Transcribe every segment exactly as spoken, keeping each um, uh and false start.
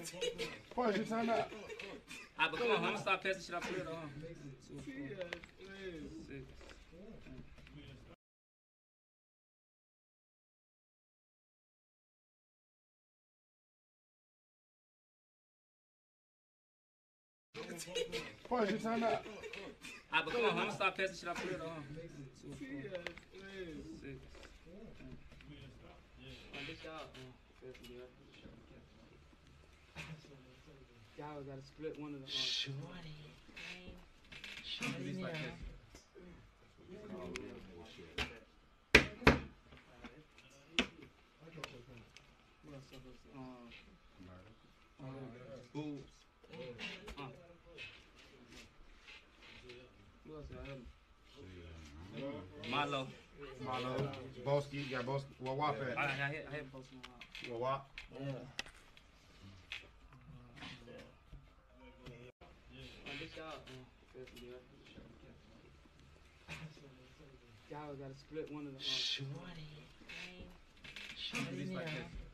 Pause your time out. Ah, but come on, I'm gonna stop passing shit out for real though, huh? Two, four, six. Pause your time out. Ah, but come on, I'm gonna stop passing shit out for real though, huh? Two, four, six. Oh, this y'all. Y'all gotta split one of the. Shorty. Shorty now. Um, uh, boobs. Uh. Who else I had? Milo. Milo. Boski. You got Boski. Well, Wap at. I, I hit, I hit Boski. Well, Wap. Yeah. Y'all gotta split one of the. Shorty. Shorty now.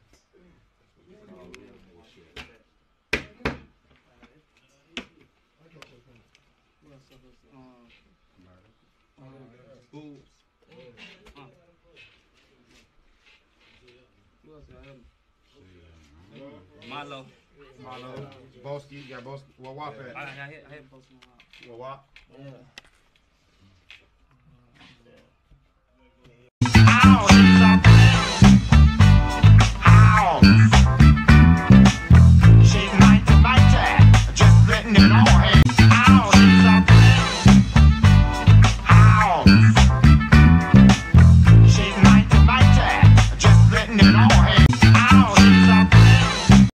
Um, uh, boobs. Uh. Who else I had? Milo. Milo. Boski. You got Boski. Well, Wap at. I, I hit, I hit Boski. Well, Wap. Yeah.